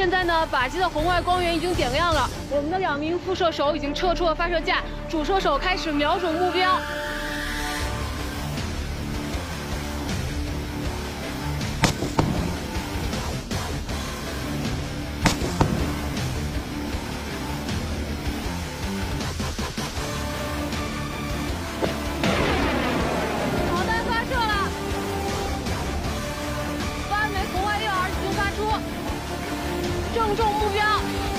现在呢，靶机的红外光源已经点亮了，我们的2名副射手已经撤出了发射架，主射手开始瞄准目标。 正中目标，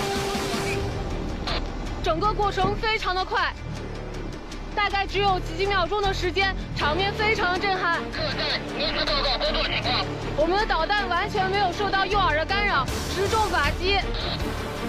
整个过程非常的快，大概只有几秒钟的时间，场面非常的震撼。 客站临时报告工作情况。 我们的导弹完全没有受到诱饵的干扰，直中靶机。